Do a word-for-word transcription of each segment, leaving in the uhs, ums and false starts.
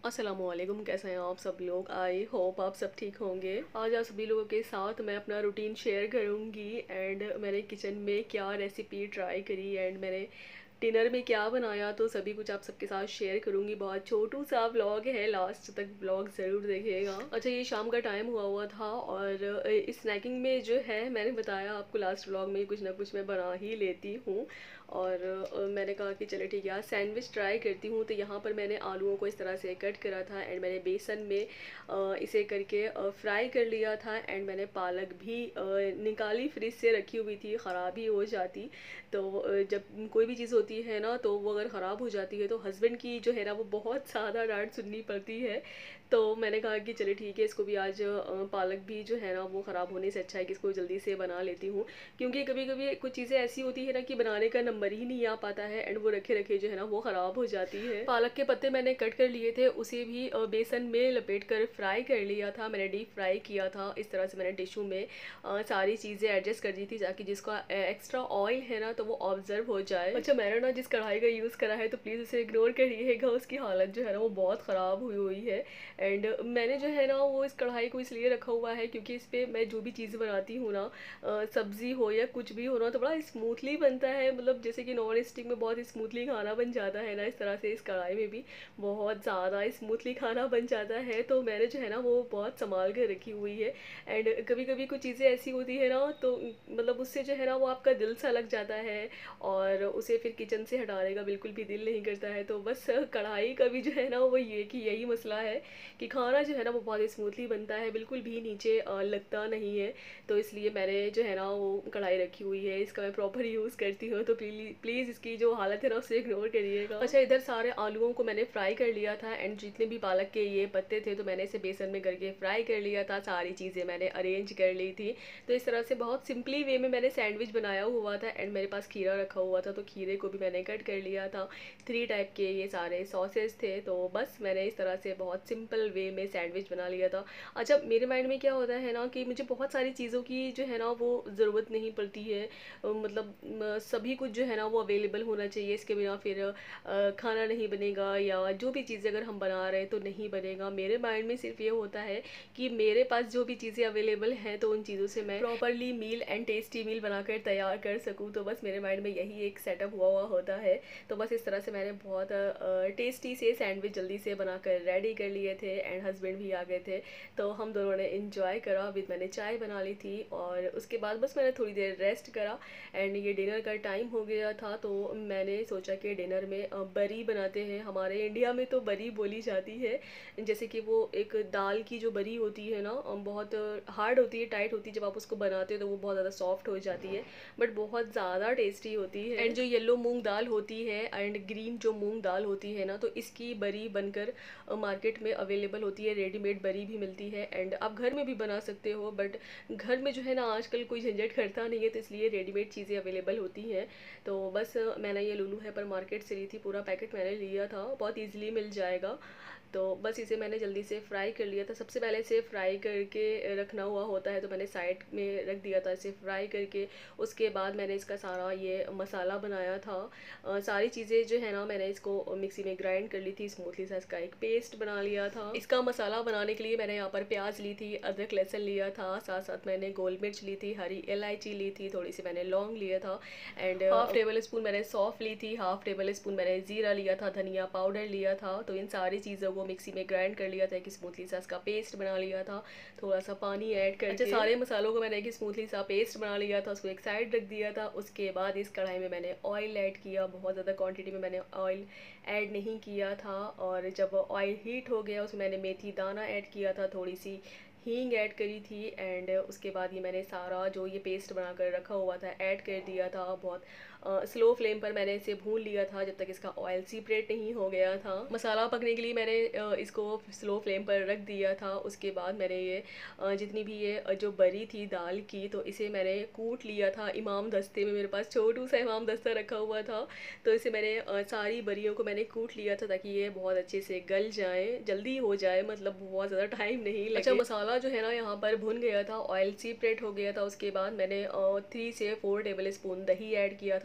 अस्सलामुअलैकुम, कैसे हैं आप सब लोग। आई होप आप सब ठीक होंगे। आज आप सभी लोगों के साथ मैं अपना रूटीन शेयर करूंगी एंड मैंने किचन में क्या रेसिपी ट्राई करी एंड मैंने डिनर में क्या बनाया, तो सभी कुछ आप सबके साथ शेयर करूंगी। बहुत छोटू सा व्लॉग है, लास्ट तक व्लॉग ज़रूर देखिएगा। अच्छा, ये शाम का टाइम हुआ हुआ था और इस स्नैकिंग में जो है मैंने बताया आपको लास्ट व्लॉग में कुछ ना कुछ मैं बना ही लेती हूँ। और अ, मैंने कहा कि चले ठीक है आज सैंडविच ट्राई करती हूँ। तो यहाँ पर मैंने आलूओं को इस तरह से कट करा था एंड मैंने बेसन में अ, इसे करके फ्राई कर लिया था एंड मैंने पालक भी अ, निकाली, फ्रिज से रखी हुई थी, ख़राब ही हो जाती। तो अ, जब कोई भी चीज़ होती है ना तो वो अगर ख़राब हो जाती है तो हस्बैंड की जो है ना वो बहुत ज़्यादा डांट सुननी पड़ती है। तो मैंने कहा कि चले ठीक है इसको भी आज अ, पालक भी जो है ना वो ख़राब होने से अच्छा है कि इसको जल्दी से बना लेती हूँ। क्योंकि कभी कभी कुछ चीज़ें ऐसी होती है ना कि बनाने का नंबर ही नहीं आ पाता है एंड वो रखे रखे जो है ना वो ख़राब हो जाती है। पालक के पत्ते मैंने कट कर लिए थे, उसे भी अ, बेसन में लपेट कर फ्राई कर लिया था। मैंने डीप फ्राई किया था। इस तरह से मैंने टिश्यू में अ, सारी चीज़ें एडजस्ट कर दी थी ताकि जिसका एक्स्ट्रा ऑयल है ना तो वो ऑब्जर्व हो जाए। अच्छा, मैंने ना जिस कढ़ाई का यूज़ करा है तो प्लीज़ उसे इग्नोर करिएगा, उसकी हालत जो है ना वो बहुत ख़राब हुई हुई है। एंड मैंने जो है ना वो इस कढ़ाई को इसलिए रखा हुआ है क्योंकि इस पर मैं जो भी चीज़ बनाती हूँ ना, सब्ज़ी हो या कुछ भी हो ना, तो बड़ा स्मूथली बनता है। मतलब जैसे कि नॉन स्टिक में बहुत स्मूथली खाना बन जाता है ना, इस तरह से इस कढ़ाई में भी बहुत ज़्यादा स्मूथली खाना बन जाता है। तो मैंने जो है ना वो बहुत संभाल कर रखी हुई है। एंड कभी कभी कुछ चीज़ें ऐसी होती है ना तो मतलब उससे जो है ना वो आपका दिल सा लग जाता है और उसे फिर किचन से हटाने का बिल्कुल भी दिल नहीं करता है। तो बस कढ़ाई का भी जो है ना वो ये कि यही मसला है कि खाना जो है ना वो बहुत स्मूथली बनता है, बिल्कुल भी नीचे अ, लगता नहीं है। तो इसलिए मैंने जो है ना वो कढ़ाई रखी हुई है, इसका मैं प्रॉपर यूज़ करती हूँ। तो प्लीज़ इसकी जो हालत है ना उसे इग्नोर करिएगा। अच्छा, इधर सारे आलूओं को मैंने फ्राई कर लिया था एंड जितने भी पालक के ये पत्ते थे तो मैंने इसे बेसन में करके फ्राई कर लिया था। सारी चीज़ें मैंने अरेंज कर ली थी। तो इस तरह से बहुत सिंपली वे में मैंने सैंडविच बनाया हुआ था एंड मेरे पास खीरा रखा हुआ था तो खीरे को भी मैंने कट कर लिया था। थ्री टाइप के ये सारे सॉसेस थे। तो बस मैंने इस तरह से बहुत सिंपल वे में सैंडविच बना लिया था। अच्छा, मेरे माइंड में क्या होता है ना कि मुझे बहुत सारी चीज़ों की जो है ना वो ज़रूरत नहीं पड़ती है। अ, मतलब म, सभी कुछ जो है ना वो अवेलेबल होना चाहिए, इसके बिना फिर अ, खाना नहीं बनेगा या जो भी चीज़ें अगर हम बना रहे हैं तो नहीं बनेगा। मेरे माइंड में सिर्फ ये होता है कि मेरे पास जो भी चीज़ें अवेलेबल हैं तो उन चीज़ों से मैं properly meal and tasty meal बनाकर तैयार कर सकूँ। तो बस मेरे माइंड में यही एक सेटअप हुआ हुआ होता है। तो बस इस तरह से मैंने बहुत टेस्टी से सैंडविच जल्दी से बनाकर रेडी कर लिए थे एंड हस्बैंड भी आ गए थे। तो हम दोनों ने इंजॉय करा। विद मैंने चाय बना ली थी और उसके बाद बस मैंने थोड़ी देर रेस्ट करा एंड ये डिनर का टाइम हो गया था। तो मैंने सोचा कि डिनर में अ, बरी बनाते हैं। हमारे इंडिया में तो बरी बोली जाती है, जैसे कि वो एक दाल की जो बरी होती है ना अ, बहुत हार्ड होती है, टाइट होती है। जब आप उसको बनाते हो तो वो बहुत ज़्यादा सॉफ्ट हो जाती है बट बहुत ज़्यादा टेस्टी होती है। एंड जो येलो मूंग दाल होती है एंड ग्रीन जो मूंग दाल होती है ना, तो इसकी बरी बनकर मार्केट में अवेलेबल होती है, रेडीमेड बरी भी मिलती है एंड आप घर में भी बना सकते हो। बट घर में जो है ना आजकल कोई झंझट करता नहीं है तो इसलिए रेडीमेड चीज़ें अवेलेबल होती हैं। तो बस मैंने ये लुलू है पर मार्केट से ली थी, पूरा पैकेट मैंने लिया था, बहुत ईजिली मिल जाएगा। तो बस इसे मैंने जल्दी से फ्राई कर लिया था। सबसे पहले इसे फ्राई करके रखना हुआ होता है तो मैंने साइड में रख दिया था इसे फ्राई करके। उसके बाद मैंने इसका सारा ये मसाला बनाया था। अ, सारी चीज़ें जो है ना मैंने इसको मिक्सी में ग्राइंड कर ली थी स्मूथली सा, इसका एक पेस्ट बना लिया था। इसका मसाला बनाने के लिए मैंने यहाँ पर प्याज ली थी, अदरक लहसुन लिया था, साथ साथ मैंने गोल मिर्च ली थी, हरी इलायची ली थी, थोड़ी सी मैंने लौंग लिया था एंड हाफ टेबल स्पून मैंने सौंफ ली थी, हाफ टेबल स्पून मैंने जीरा लिया था, धनिया पाउडर लिया था। तो इन सारी चीज़ों को मिक्सी में ग्राइंड कर लिया था, एक स्मूथली सा इसका पेस्ट बना लिया था, थोड़ा सा पानी ऐड करके। अच्छा, सारे मसालों को मैंने एक स्मूथली सा पेस्ट बना लिया था, उसको एक साइड रख दिया था। उसके बाद इस कढ़ाई में मैंने ऑयल ऐड किया, बहुत ज़्यादा क्वांटिटी में मैंने ऑयल ऐड नहीं किया था। और जब ऑयल हीट हो गया उसमें मैंने मेथी दाना ऐड किया था, थोड़ी सी हींग ऐड करी थी एंड उसके बाद ये मैंने सारा जो ये पेस्ट बना कर रखा हुआ था ऐड कर दिया था। बहुत स्लो फ्लेम पर मैंने इसे भून लिया था जब तक इसका ऑयल सेपरेट नहीं हो गया था। मसाला पकने के लिए मैंने uh, इसको स्लो फ्लेम पर रख दिया था। उसके बाद मैंने ये uh, जितनी भी ये uh, जो बरी थी दाल की तो इसे मैंने कूट लिया था इमाम दस्ते में। मेरे पास छोटू सा इमाम दस्ता रखा हुआ था तो इसे मैंने uh, सारी बरियों को मैंने कूट लिया था ताकि ये बहुत अच्छे से गल जाए, जल्दी हो जाए, मतलब बहुत ज़्यादा टाइम नहीं लगे। अच्छा, मसाला जो है ना यहाँ पर भुन गया था, ऑयल सेपरेट हो गया था। उसके बाद मैंने थ्री से फोर टेबल स्पून दही ऐड किया था।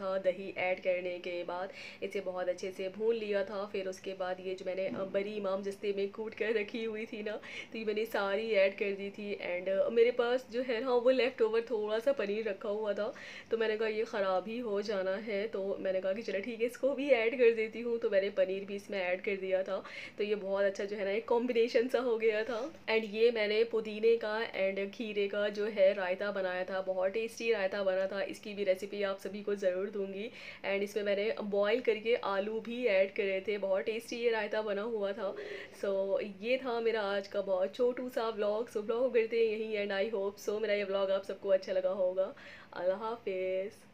था दही ऐड करने के बाद। इसे बहुत अच्छे से भून लिया था। फिर उसके बाद ये जो मैंने बड़ी इमाम जस्ते में कूट कर रखी हुई थी ना, तो ये मैंने सारी ऐड कर दी थी। एंड मेरे पास जो है ना वो लेफ़्ट ओवर थोड़ा सा पनीर रखा हुआ था, तो मैंने कहा ये ख़राब ही हो जाना है, तो मैंने कहा कि चलो ठीक है इसको भी ऐड कर देती हूँ। तो मैंने पनीर भी इसमें ऐड कर दिया था। तो ये बहुत अच्छा जो है ना एक कॉम्बिनेशन सा हो गया था। एंड ये मैंने पुदीने का एंड खीरे का जो है रायता बनाया था, बहुत टेस्टी रायता बना था। इसकी भी रेसिपी आप सभी को ज़रूर दूंगी। एंड इसमें मैंने बॉईल करके आलू भी ऐड करे थे, बहुत टेस्टी ये रायता बना हुआ था। सो so, ये था मेरा आज का बहुत छोटू सा व्लॉग। सो व्लॉग करते हैं यहीं एंड आई होप सो मेरा ये व्लॉग आप सबको अच्छा लगा होगा। अल्लाह हाफिज़।